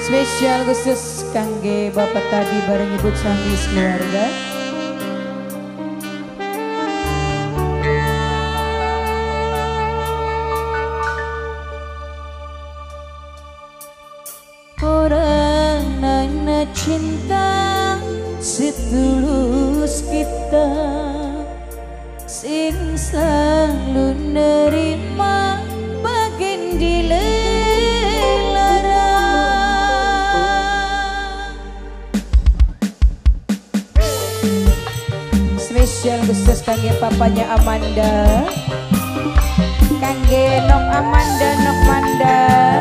Spesial khusus kangge Bapak tadi bareng Ibu Sami keluarga. Orang nana cinta setulus kita, sing selalu nerima bagian dilarang. Spesial khusus kangge papanya Amanda, kangge Nok Amanda, Nok Manda,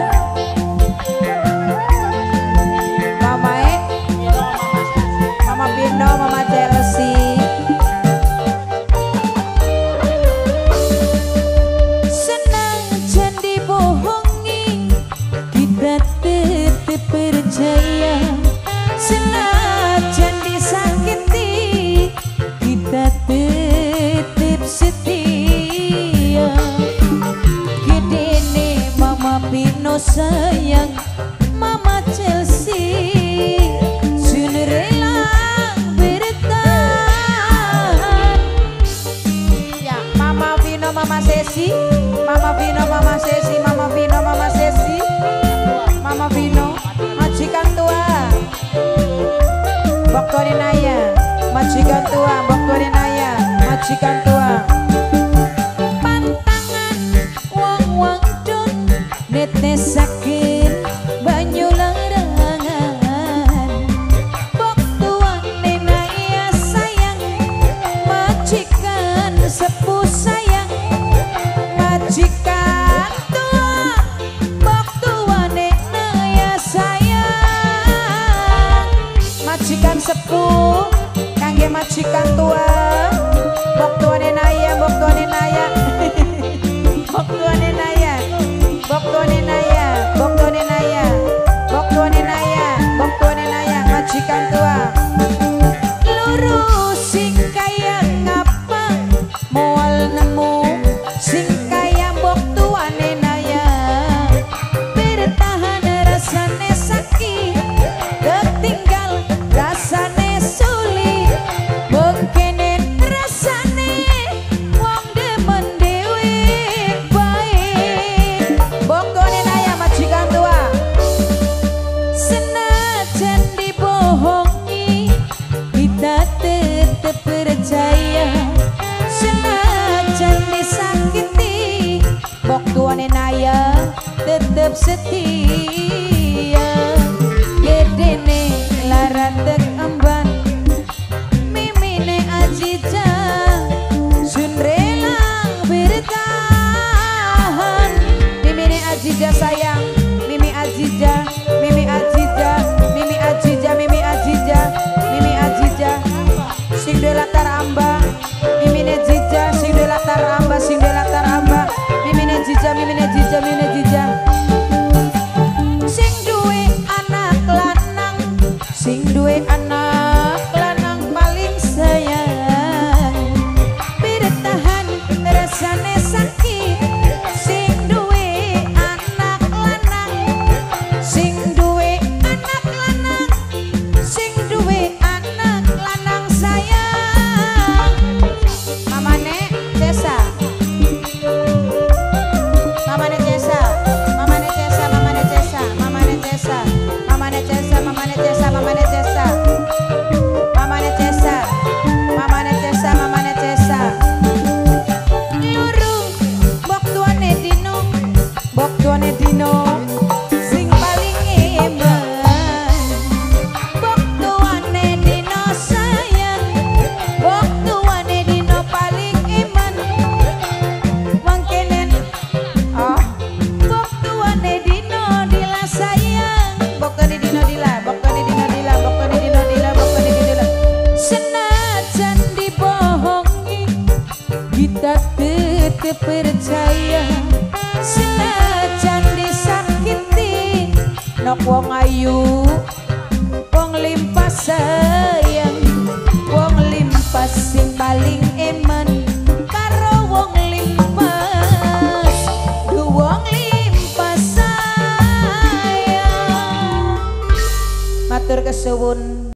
Mama Pino, Mama Chelsea. Senang jadi bohongi, kita tetap percaya. Senajan disakiti, kita tetap setia. Gede nih Mama Pino sayang, Mama Chelsea rela bertahan. Ya, Mama Vino, Mama Sesi, Mama Vino, Mama Sesi, Mama Vino, Mama Sesi, Mama Vino, majikan tua, Bok Tuanin Naya, majikan tua, Bok Tuanin Naya, majikan tua. Pantangan wong-wong dong, netesakin banyu larangan. Bok Tuanin Naya sayang, majikan sepuh sayang, majikan tua, Bok Tuanin Naya sayang, majikan sepuh kangge majikan tua, Bok Tuanin Naya, Bok Tuanin Naya, Bok Tuanin Naya, Bok Tuanin Naya, Bok Tuanin Naya, Bok Tuanin Naya, Bok Tuanin Naya, majikan tua. Lurus sing kaya ngapa, moal nemu sing kaya Bok Tuanin Naya. Bertahan rasane sakit, ketinggal rasane sulit, bengkenen rasane wong demen dewe baik. Bok Tuanin Naya, majikan tua. Senajan dibohongi, kita tetap percaya. Senajan disakiti, Bok Tuanin Naya tetap setia. Gedene larateng emban, mimine Ajija sun rela bertahan. Mimine Ajija sayang, Mimi Ajija, Mimi Ajija, Mimi Ajija, Mimi Ajija, Mimi Ajija, sing de latar amba, Mimine Jija, sing de latar amba, sing de latar amba, Mimine Jija, Mimine Jija, Mimine Jija. Sing duwe anak lanang, sing duwe anak lanang paling sayang. Bertahan rasane sakit, sing duwe anak lanang, sing duwe anak lanang, sing duwe anak lanang sayang. Mamane Cesa, Mamane Cesa, Mamane Cesa, Mamane Cesa, Mamane Cesa, Mamane Cesa, Mamane Cesa, Mamane Cesa, Mamane Cesa, Mamane Cesa, Mamane Cesa. Lurung Bok Tuanin Dino, Bok Tuanin Dino, sing paling iman. Bok Tuanin Dino sayang, Bok Tuanin Dino paling iman. Mangkenen, oh, Bok Tuanin Dino dila sayang, Bok Tuanin Dino dila, Bok Tuanin Dino dila, Bok Tuanin Dino dila, Bok Tuanin Dino dila. Senajan dibohongi, kita tetap percaya. Senajan disakiti, nok wong ayu, wong limpah sayang, wong limpah sing paling eman. Karo wong limpah, du wong limpah sayang. matur kesuwun.